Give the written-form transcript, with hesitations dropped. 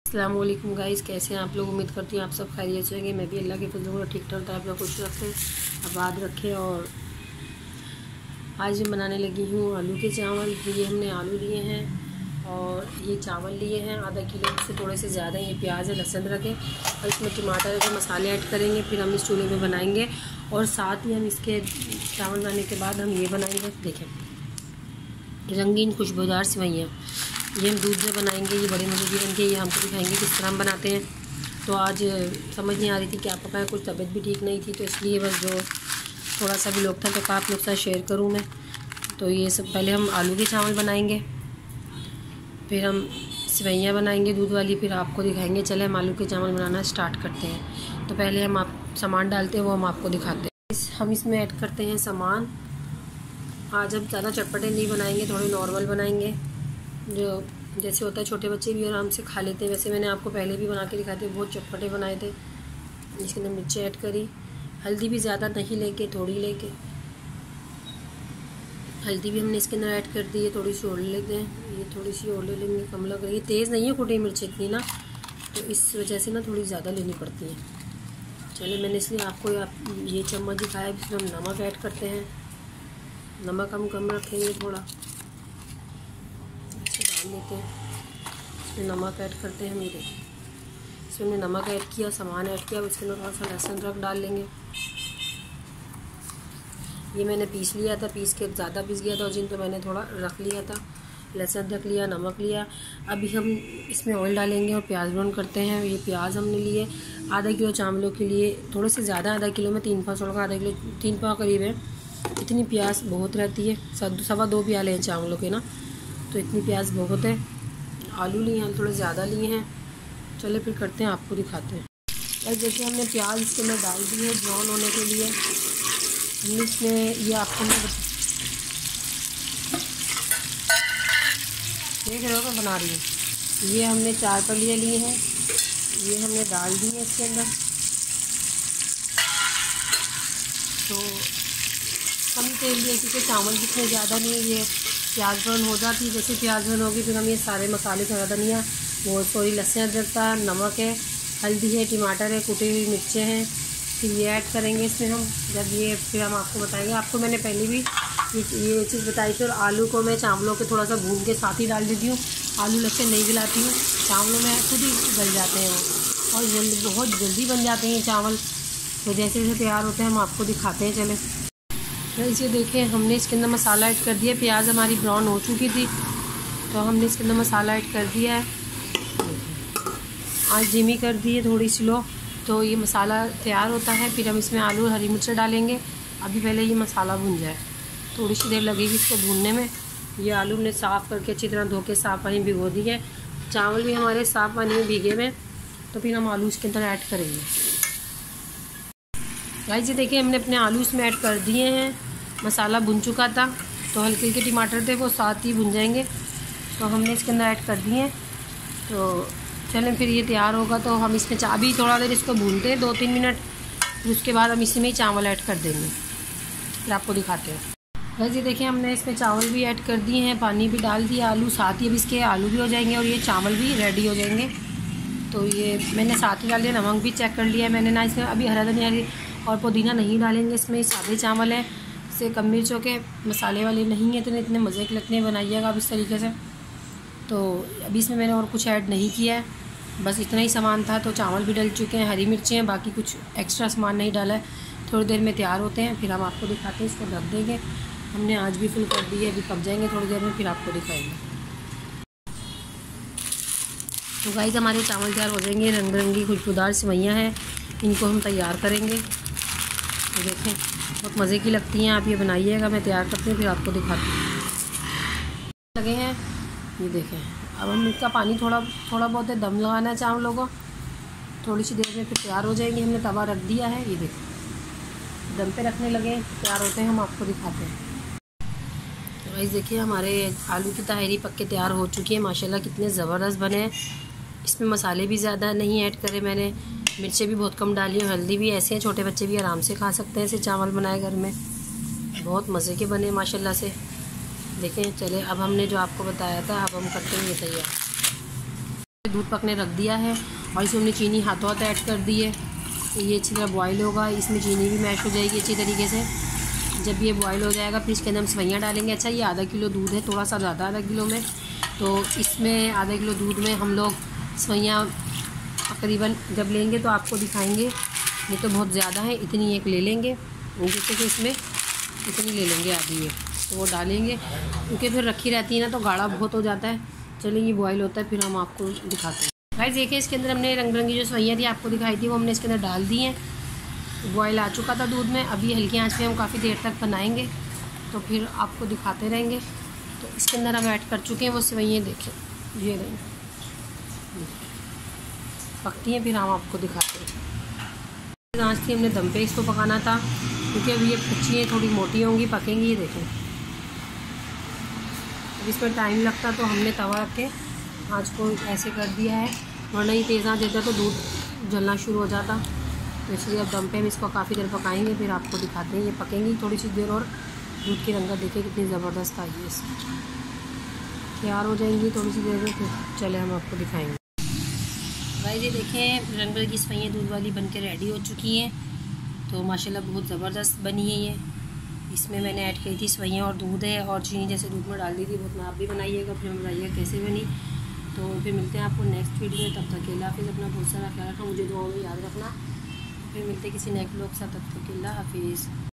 अस्सलाम वालेकुम गाइस, कैसे हैं आप लोग। उम्मीद करती हूँ आप सब खैरियत से होंगे। मैं भी अल्लाह के फजल ठीक ठाक था, आप लोग खुश रखें, आबाद रखें। और आज मैं बनाने लगी हूँ आलू के चावल। ये हमने आलू लिए हैं और ये चावल लिए हैं आधा किलो से थोड़े से ज़्यादा। ये प्याज है, लहसुन रखें और इसमें टमाटर के मसाले ऐड करेंगे। फिर हम इस चूल्हे में बनाएंगे और साथ ही हम इसके चावल बनाने के बाद हम ये बनाएंगे। देखें, रंगीन खुशबूदार सेवइयाँ, ये हम दूध में बनाएंगे। ये बड़े मज़े की बनती है। ये हमको दिखाएंगे किस तरह हम बनाते हैं। तो आज समझ नहीं आ रही थी क्या पकाएं, कुछ तबीयत भी ठीक नहीं थी, तो इसलिए बस जो थोड़ा सा भी लोग था तो आप लोग साथ शेयर करूं मैं। तो ये सब पहले हम आलू के चावल बनाएंगे, फिर हम सेवइयाँ बनाएंगे दूध वाली, फिर आपको दिखाएंगे। चले हम आलू के चावल बनाना स्टार्ट करते हैं। तो पहले हम सामान डालते हैं, वो हम आपको दिखाते हैं। हम इसमें ऐड करते हैं सामान। आज हम ज़्यादा चटपटे नहीं बनाएंगे, थोड़े नॉर्मल बनाएंगे, जो जैसे होता है छोटे बच्चे भी आराम से खा लेते हैं। वैसे मैंने आपको पहले भी बना के दिखाए थे, बहुत चटपटे बनाए थे। इसके अंदर मिर्ची ऐड करी, हल्दी भी ज़्यादा नहीं लेके, थोड़ी लेके हल्दी भी हमने इसके अंदर ऐड कर दी है। थोड़ी सी और लेते हैं, ये थोड़ी सी और ले लेंगे, कम लग रही है। तेज़ नहीं है कुटी मिर्च इतनी ना, तो इस वजह से ना थोड़ी ज़्यादा लेनी पड़ती है। चले, मैंने इसलिए आपको ये चम्मच दिखाया। इसमें हम नमक ऐड करते हैं। नमक हम कम रखेंगे, थोड़ा डाल लेते हैं। इसमें नमक ऐड करते हैं। मेरे इसमें नमक ऐड किया, सामान ऐड किया। इसके अंदर थोड़ा सा लहसुन अदरक डाल लेंगे। ये मैंने पीस लिया था, पीस के ज़्यादा पीस गया था और जिन तो मैंने थोड़ा रख लिया था। लहसुन अदरक लिया, नमक लिया। अभी हम इसमें ऑयल डालेंगे और प्याज ब्राउन करते हैं। ये प्याज हमने लिए आधा किलो चावलों के लिए, थोड़े से ज़्यादा, आधा किलो में 3 पाव छोड़ का आधा किलो, 3 पाव करीब है। इतनी प्याज बहुत रहती है, 2.25 प्याले हैं चावलों के ना, तो इतनी प्याज बहुत है। आलू लिए हैं थोड़े ज़्यादा लिए हैं। चले फिर करते हैं, आपको दिखाते हैं। और जैसे हमने प्याज इसके अंदर डाल दी है ब्राउन होने के लिए। हमने इसमें ये आपको मैं देख रहे हो मैं बना रही हूँ। ये हमने 4 फलियाँ लिए हैं, ये हमने डाल दी है इसके अंदर। तो कम तेल लिए क्योंकि चावल जितने ज़्यादा नहीं, ये प्याज ब्राउन हो जाती। जैसे प्याज ब्राउन होगी फिर हम ये सारे मसाले का धनिया, वो सॉरी लहसुन अदरक का, नमक है, हल्दी है, टमाटर है, कुटी हुई मिर्चें हैं, फिर ये ऐड करेंगे इसमें हम। जब ये फिर हम आपको बताएंगे। आपको मैंने पहले भी ये चीज़ बताई थी। और आलू को मैं चावलों के थोड़ा सा भून के साथ ही डाल देती हूँ। आलू लगते नहीं गलाती हूँ, चावलों में खुद ही गल जाते हैं वो, और बहुत जल्दी बन जाते हैं चावल। तो जैसे जैसे तैयार होते हैं हम आपको दिखाते हैं। चले इसे देखें, हमने इसके अंदर मसाला ऐड कर दिया। प्याज हमारी ब्राउन हो चुकी थी, तो हमने इसके अंदर मसाला ऐड कर दिया है। आज धीमी कर दी है, थोड़ी स्लो, तो ये मसाला तैयार होता है। फिर हम इसमें आलू हरी मिर्च डालेंगे। अभी पहले ये मसाला भून जाए, थोड़ी सी देर लगेगी इसको भूनने में। ये आलू हमने साफ़ करके अच्छी तरह धो के साफ़ पानी भिगो दी है। चावल भी हमारे साफ़ पानी में भीगे हुए। तो फिर हम आलू इसके अंदर ऐड करेंगे। गाइस ये देखिए, हमने अपने आलू इसमें ऐड कर दिए हैं। मसाला भुन चुका था, तो हल्के हल्के टमाटर थे वो साथ ही भुन जाएंगे, तो हमने इसके अंदर ऐड कर दिए हैं। तो चलें, फिर ये तैयार होगा तो हम इसमें अभी थोड़ा देर इसको भूनते हैं, 2-3 मिनट। फिर उसके बाद हम इसी में ही चावल ऐड कर देंगे, फिर आपको दिखाते हैं। वैसे देखिए, हमने इसमें चावल भी ऐड कर दिए हैं, पानी भी डाल दिया, आलू साथ ही। अब इसके आलू भी हो जाएंगे और ये चावल भी रेडी हो जाएंगे। तो ये मैंने साथ ही डाल दिया। नमक भी चेक कर लिया मैंने ना। इसमें अभी हरा धनिया और पुदीना नहीं डालेंगे इसमें, सादे चावल हैं, इससे कम मिर्चों के, मसाले वाले नहीं है, तो इतने मज़े के लगते हैं। बनाइएगा आप इस तरीके से। तो अभी इसमें मैंने और कुछ ऐड नहीं किया है, बस इतना ही सामान था। तो चावल भी डल चुके हैं, हरी मिर्चें हैं, बाकी कुछ एक्स्ट्रा सामान नहीं डाला है। थोड़ी देर में तैयार होते हैं, फिर हम आपको दिखाते हैं। इसको ढक देंगे, हमने आज भी फुल कर दी है, अभी पक जाएंगे थोड़ी देर में, फिर आपको दिखाएंगे। तो गाइस हमारे चावल तैयार हो जाएंगे। रंग बिरंगी खुशबूदार सेवइयाँ हैं, इनको हम तैयार करेंगे। तो देखें, बहुत मज़े की लगती हैं, आप ये बनाइएगा। मैं तैयार करती हूँ, फिर आपको दिखाती हूँ। लगे हैं ये देखें। अब हम इसका पानी थोड़ा बहुत है, दम लगाना है चावलों को। थोड़ी सी देर में फिर तैयार हो जाएंगे। हमने तवा रख दिया है, ये देखें, दम पे रखने लगे, तैयार होते हैं, हम आपको दिखाते हैं। तो गाइस देखिए, हमारे आलू की ताहरी पक के तैयार हो चुकी है। माशाल्लाह कितने ज़बरदस्त बने हैं। इसमें मसाले भी ज़्यादा नहीं ऐड करे मैंने, मिर्चें भी बहुत कम डाली हैं, हल्दी भी ऐसे हैं, छोटे बच्चे भी आराम से खा सकते हैं ऐसे चावल बनाए घर में। बहुत मज़े के बने माशाल्लाह से। देखें, चले अब हमने जो आपको बताया था, अब हम करते हैं ये तैयार। दूध पकने रख दिया है और इसमें हमने चीनी हाथों हाथ ऐड कर दी है। तो ये अच्छी तरह बॉयल होगा, इसमें चीनी भी मैश हो जाएगी अच्छी तरीके से। जब ये बॉयल हो जाएगा फिर इसके अंदर हम सवैयाँ डालेंगे। अच्छा, ये आधा किलो दूध है, थोड़ा सा ज़्यादा आधा किलो में, तो इसमें आधा किलो दूध में हम लोग सवैयाँ तकरीबन जब लेंगे तो आपको दिखाएंगे। ये तो बहुत ज़्यादा है, इतनी एक ले लेंगे, जैसे कि इसमें इतनी ले लेंगे आधी एक, तो वो डालेंगे क्योंकि फिर रखी रहती है ना तो गाढ़ा बहुत हो जाता है। चलिए ये बॉयल होता है फिर हम आपको दिखाते हैं। गाइस देखिए, इसके अंदर हमने रंग बिरंगी जो सवैयाँ थी आपको दिखाई थी वो हमने इसके अंदर डाल दी हैं। बॉयल आ चुका था दूध में। अभी हल्की आंच पे हम काफ़ी देर तक बनाएंगे तो फिर आपको दिखाते रहेंगे। तो इसके अंदर हम ऐड कर चुके हैं वो सवैयाँ, देखें ये रही पकती हैं, फिर हम आपको दिखाते हैं। आंच थी हमने दम पे इसको पकाना था क्योंकि अभी ये कच्ची हैं, थोड़ी मोटी होंगी, पकेंगी। ये देखें अब इसमें टाइम लगता तो हमने तवा रख के आँच को ऐसे कर दिया है, वरना ये तेज़ आँच देता तो दूध जलना शुरू हो जाता। तो इसलिए अब दम पे हम इसको काफ़ी देर पकाएंगे, फिर आपको दिखाते हैं। ये पकेंगी थोड़ी सी देर और दूध की रंगत देखिए कितनी ज़बरदस्त आई है, इसमें तैयार हो जाएंगी थोड़ी सी देर में, फिर चले हम आपको दिखाएंगे। भाई ये देखें रंग बिरंगी सवैयाँ दूध वाली बन के रेडी हो चुकी हैं। तो माशाल्लाह बहुत ज़बरदस्त बनी है ये। इसमें मैंने ऐड की थी सवैयाँ और दूध है और चीनी जैसे दूध में डाल दी थी, बहुत आप भी बनाइएगा, फिर बताइएगा कैसे बनी। तो फिर मिलते हैं आपको नेक्स्ट वीडियो में, तब तक के अल्लाह हाफिज़। अपना बहुत सारा ख्याल रखना, मुझे दुआओं में याद रखना। फिर मिलते हैं किसी नेक्स्ट ब्लॉग के साथ, तब तक के अल्लाह हाफिज़।